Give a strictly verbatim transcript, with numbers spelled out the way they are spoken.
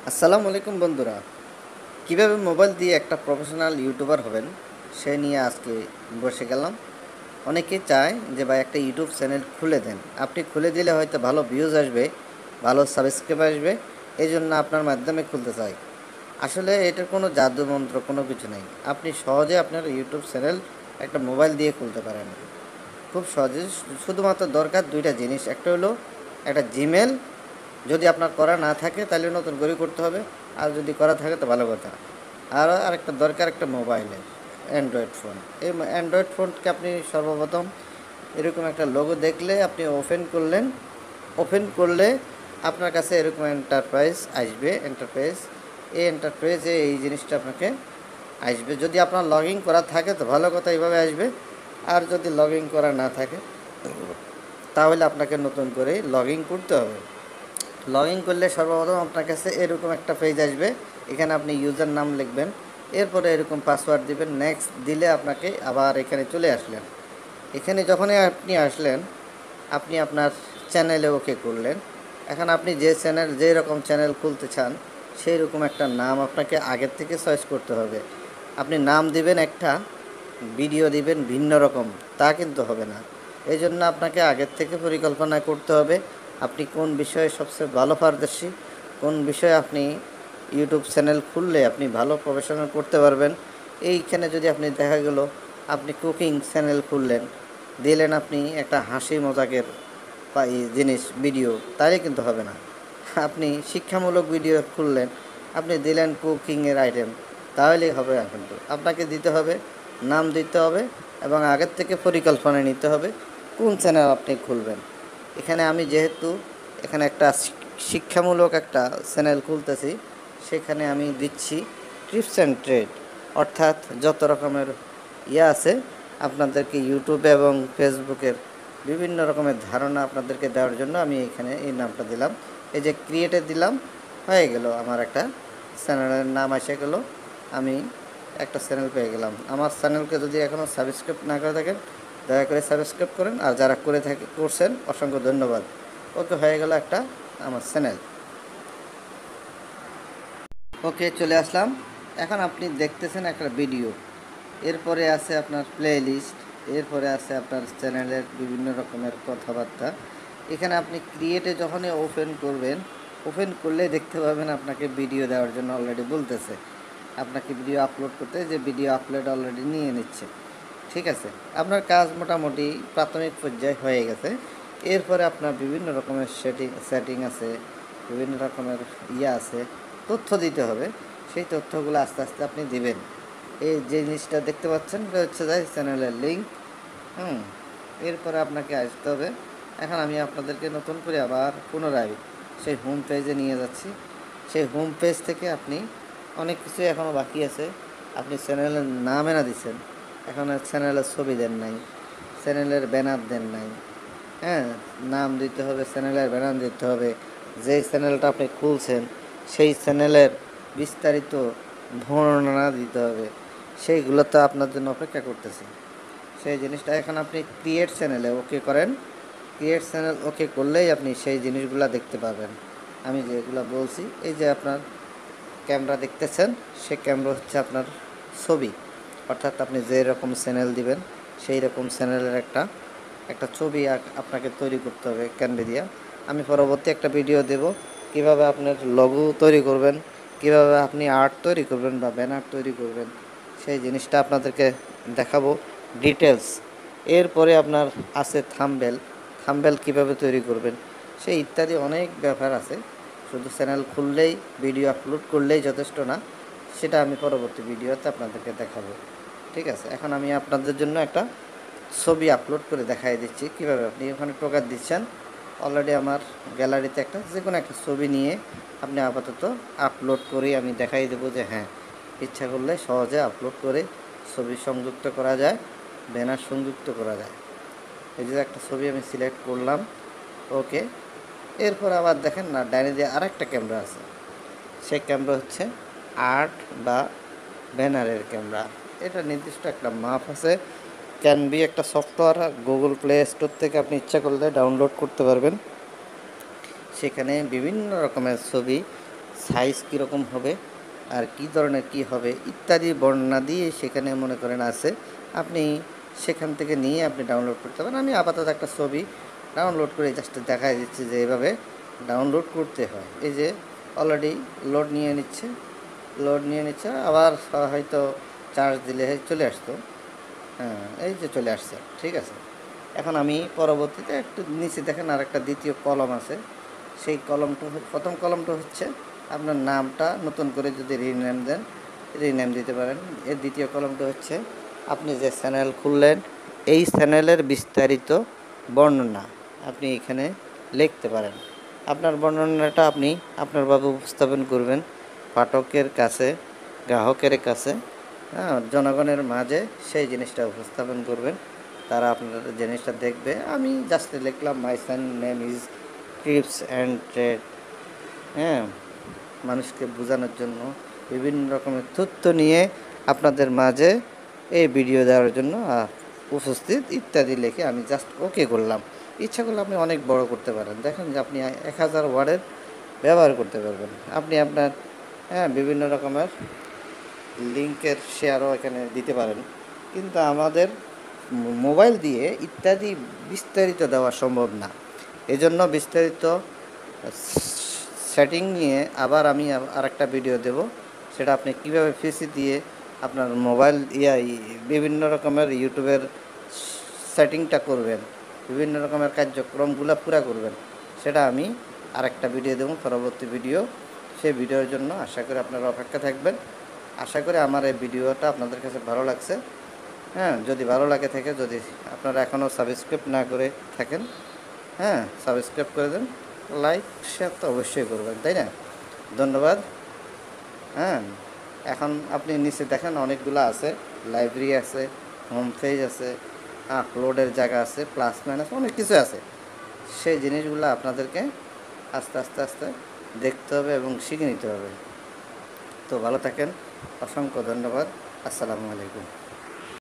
আসসালামু আলাইকুম বন্ধুরা। কিভাবে মোবাইল দিয়ে একটা প্রফেশনাল ইউটিউবার হবেন সে নিয়ে আজকে বসে গেলাম। অনেকে চায় যে ভাই একটা ইউটিউব চ্যানেল খুলে দেন, আপনি খুলে দিলে হয়তো ভালো ভিউজ আসবে, ভালো সাবস্ক্রাইব আসবে, এই জন্য আপনার মাধ্যমে খুলতে চাই। আসলে এটার কোনো জাদু মন্ত্র কোনো কিছু নেই। আপনি সহজে আপনার ইউটিউব চ্যানেল একটা মোবাইল দিয়ে খুলতে পারেন, খুব সহজে। শুধুমাত্র দরকার দুইটা জিনিস, একটা হলো একটা জিমেল। যদি আপনার করা না থাকে তাহলে নতুন করে করতে হবে, আর যদি করা থাকে তো ভালো কথা। আর আরেকটা দরকার একটা মোবাইলের অ্যান্ড্রয়েড ফোন। এই অ্যান্ড্রয়েড ফোনকে আপনি সর্বপ্রথম এরকম একটা লোগো দেখলে আপনি ওপেন করলেন। ওপেন করলে আপনার কাছে এরকম এন্টারপ্রাইজ আসবে। এন্টারপ্রাইজ এই এন্টারপ্রাইজে এই জিনিসটা আপনাকে আসবে। যদি আপনার লগ ইন করা থাকে তো ভালো কথা, এইভাবে আসবে। আর যদি লগ ইন করা না থাকে তাহলে আপনাকে নতুন করে লগ ইন করতে হবে। লগ ইন করলে সর্বপ্রথম আপনার কাছে এরকম একটা পেজ আসবে। এখানে আপনি ইউজার নাম লিখবেন, এরপরে এরকম পাসওয়ার্ড দিবেন, নেক্সট দিলে আপনাকে আবার এখানে চলে আসলেন। এখানে যখনই আপনি আসলেন আপনি আপনার চ্যানেলে ওকে করলেন। এখন আপনি যে চ্যানেল যে রকম চ্যানেল খুলতে চান সেই রকম একটা নাম আপনাকে আগের থেকে চয়েস করতে হবে। আপনি নাম দিবেন একটা, ভিডিও দিবেন ভিন্ন রকম, তা কিন্তু হবে না। এই জন্য আপনাকে আগের থেকে পরিকল্পনা করতে হবে আপনি কোন বিষয়ে সবচেয়ে ভালো পারদর্শী, কোন বিষয়ে আপনি ইউটিউব চ্যানেল খুললে আপনি ভালো প্রফেশনাল করতে পারবেন। এইখানে যদি আপনি দেখা গেল আপনি কুকিং চ্যানেল খুললেন, দিলেন আপনি একটা হাসি মজাকের জিনিস ভিডিও, তাহলে কিন্তু হবে না। আপনি শিক্ষামূলক ভিডিও খুললেন, আপনি দিলেন কুকিংয়ের আইটেম, তাহলেই হবে না। কিন্তু আপনাকে দিতে হবে, নাম দিতে হবে এবং আগের থেকে পরিকল্পনা নিতে হবে কোন চ্যানেল আপনি খুলবেন। এখানে আমি যেহেতু এখানে একটা শিক্ষামূলক একটা চ্যানেল খুলতেছি, সেখানে আমি দিচ্ছি টিপস অ্যান্ড ট্রেড, অর্থাৎ যত রকমের ইয়ে আছে আপনাদেরকে ইউটিউবে এবং ফেসবুকের বিভিন্ন রকমের ধারণা আপনাদেরকে দেওয়ার জন্য আমি এখানে এই নামটা দিলাম। এই যে ক্রিয়েটে দিলাম, হয়ে গেল আমার একটা চ্যানেলের নাম এসে গেল। আমি একটা চ্যানেল পেয়ে গেলাম। আমার চ্যানেলকে যদি এখনও সাবস্ক্রাইব না করে থাকেন দয়া করে সাবস্ক্রাইব করেন, আর যারা করে থাকে করছেন অসংখ্য ধন্যবাদ। ওকে, হয়ে গেল একটা আমার চ্যানেল। ওকে, চলে আসলাম। এখন আপনি দেখতেছেন একটা ভিডিও, এরপরে আছে আপনার প্লে লিস্ট, এরপরে আছে আপনার চ্যানেলের বিভিন্ন রকমের কথাবার্তা। এখানে আপনি ক্রিয়েটে যখনই ওপেন করবেন, ওপেন করলে দেখতে পাবেন আপনাকে ভিডিও দেওয়ার জন্য অলরেডি বলতেছে, আপনাকে ভিডিও আপলোড করতে, যে ভিডিও আপলোড অলরেডি নিয়ে নিচ্ছে। ঠিক আছে, আপনার কাজ মোটামুটি প্রাথমিক পর্যায়ে হয়ে গেছে। এরপরে আপনার বিভিন্ন রকমের সেটিং সেটিং আছে, বিভিন্ন রকমের ইয়ে আছে, তথ্য দিতে হবে। সেই তথ্যগুলো আস্তে আস্তে আপনি দিবেন। এই যে জিনিসটা দেখতে পাচ্ছেন এটা হচ্ছে যাই চ্যানেলের লিঙ্ক। হুম এরপরে আপনাকে আসতে হবে। এখন আমি আপনাদেরকে নতুন করে আবার পুনরায় সেই হোম পেজে নিয়ে যাচ্ছি। সেই হোম পেজ থেকে আপনি অনেক কিছু এখনও বাকি আছে। আপনি চ্যানেলের নাম এনে দিচ্ছেন, এখন চ্যানেলের ছবি দেন নাই, চ্যানেলের ব্যানার দেন নাই। হ্যাঁ, নাম দিতে হবে, চ্যানেলের ব্যানার দিতে হবে, যেই চ্যানেলটা আপনি খুলছেন সেই চ্যানেলের বিস্তারিত বর্ণনা দিতে হবে। সেইগুলো তো আপনার জন্য অপেক্ষা করতেছে। সেই জিনিসটা এখন আপনি ক্রিয়েট চ্যানেলে ওকে করেন। ক্রিয়েট চ্যানেল ওকে করলেই আপনি সেই জিনিসগুলো দেখতে পাবেন আমি যেগুলো বলছি। এই যে আপনার ক্যামেরা দেখতেছেন, সে ক্যামেরা হচ্ছে আপনার ছবি, অর্থাৎ আপনি যে রকম চ্যানেল দিবেন সেই রকম চ্যানেলের একটা একটা ছবি আপনাকে তৈরি করতে হবে ক্যানভা দিয়ে। আমি পরবর্তী একটা ভিডিও দেব কিভাবে আপনার লোগো তৈরি করবেন, কিভাবে আপনি আর্ট তৈরি করবেন বা ব্যানার তৈরি করবেন, সেই জিনিসটা আপনাদেরকে দেখাবো ডিটেলস। এরপরে আপনার আছে থাম্বনেল, থাম্বনেল কীভাবে তৈরি করবেন, সেই ইত্যাদি অনেক ব্যাপার আছে। শুধু চ্যানেল খুললেই ভিডিও আপলোড করলেই যথেষ্ট না, সেটা আমি পরবর্তী ভিডিওতে আপনাদেরকে দেখাবো। ঠিক আছে, এখন আমি আপনাদের জন্য একটা ছবি আপলোড করে দেখাই দিচ্ছি কীভাবে আপনি ওখানে টোকার দিচ্ছেন। অলরেডি আমার গ্যালারিতে একটা যে কোনো একটা ছবি নিয়ে আপনি আপাতত আপলোড করে আমি দেখাই দেবো যে হ্যাঁ, ইচ্ছা করলে সহজে আপলোড করে ছবি সংযুক্ত করা যায়, ব্যানার সংযুক্ত করা যায়। এই যে একটা ছবি আমি সিলেক্ট করলাম, ওকে। এরপর আবার দেখেন না, ডাইনে দিয়ে আরেকটা ক্যামেরা আছে, সেই ক্যামেরা হচ্ছে আর্ট বা ব্যানারের ক্যামেরা। এটা নির্দিষ্ট একটা মাপ আছে। ক্যানভি একটা সফটওয়্যার, গুগল প্লে স্টোর থেকে আপনি ইচ্ছা করলে ডাউনলোড করতে পারবেন। সেখানে বিভিন্ন রকমের ছবি সাইজ কীরকম হবে আর কী ধরনের কী হবে ইত্যাদি বর্ণনা দিয়ে সেখানে মনে করেন আছে। আপনি সেখান থেকে নিয়ে আপনি ডাউনলোড করতে পারেন। আমি আপাতত একটা ছবি ডাউনলোড করে জাস্ট দেখাই দিচ্ছি যে এভাবে ডাউনলোড করতে হয়। এই যে অলরেডি লোড নিয়ে নিচ্ছে লোড নিয়ে নিচ্ছে আবার হয়তো চার্জ দিলে চলে আসতো। হ্যাঁ, এই যে চলে আসছে, ঠিক আছে। এখন আমি পরবর্তীতে একটু নিচে দেখেন আর একটা দ্বিতীয় কলম আছে। সেই কলমটা প্রথম কলমটা হচ্ছে আপনার নামটা নতুন করে যদি রিনেম দেন রিনেম দিতে পারেন। এর দ্বিতীয় কলমটা হচ্ছে আপনি যে চ্যানেল খুললেন এই চ্যানেলের বিস্তারিত বর্ণনা আপনি এখানে লিখতে পারেন। আপনার বর্ণনাটা আপনি আপনারভাবে উপস্থাপন করবেন পাঠকের কাছে, গ্রাহকের কাছে, হ্যাঁ, জনগণের মাঝে সেই জিনিসটা উপস্থাপন করবেন। তারা আপনার জিনিসটা দেখবে। আমি জাস্ট লিখলাম my son name is tips and trade. হ্যাঁ, মানুষকে বোঝানোর জন্য বিভিন্ন রকমের তথ্য নিয়ে আপনাদের মাঝে এই ভিডিও দেওয়ার জন্য উপস্থিত ইত্যাদি লিখে আমি জাস্ট ওকে করলাম। ইচ্ছা করলে আপনি অনেক বড় করতে পারেন। দেখেন যে আপনি এক হাজার ওয়ার্ডের ব্যবহার করতে পারবেন। আপনি আপনার হ্যাঁ বিভিন্ন রকমের লিঙ্কের শেয়ারও এখানে দিতে পারেন। কিন্তু আমাদের মোবাইল দিয়ে ইত্যাদি বিস্তারিত দেওয়া সম্ভব না। এজন্য বিস্তারিত সেটিং নিয়ে আবার আমি আরেকটা ভিডিও দেব। সেটা আপনি কীভাবে পিসি দিয়ে আপনার মোবাইল ইয়া বিভিন্ন রকমের ইউটিউবের সেটিংটা করবেন, বিভিন্ন রকমের কার্যক্রমগুলো পুরা করবেন, সেটা আমি আরেকটা ভিডিও দেবো, পরবর্তী ভিডিও। সেই ভিডিওর জন্য আশা করি আপনারা অপেক্ষা থাকবেন। আশা করি আমার এই ভিডিওটা আপনাদের কাছে ভালো লাগছে। হ্যাঁ, যদি ভালো লাগে থাকে, যদি আপনারা এখনও সাবস্ক্রাইব না করে থাকেন, হ্যাঁ সাবস্ক্রাইব করে দেন, লাইক শেয়ার তো অবশ্যই করবেন, তাই না? ধন্যবাদ। হ্যাঁ, এখন আপনি নিচে দেখেন অনেকগুলো আছে, লাইব্রেরি আছে, হোম পেজ আছে, আপলোডের জায়গা আছে, প্লাস মাইনাস অনেক কিছু আছে। সেই জিনিসগুলো আপনাদেরকে আস্তে আস্তে আস্তে দেখতে হবে এবং শিখে নিতে হবে। তো ভালো থাকেন, অসংখ্য ধন্যবাদ। আসসালামু আলাইকুম।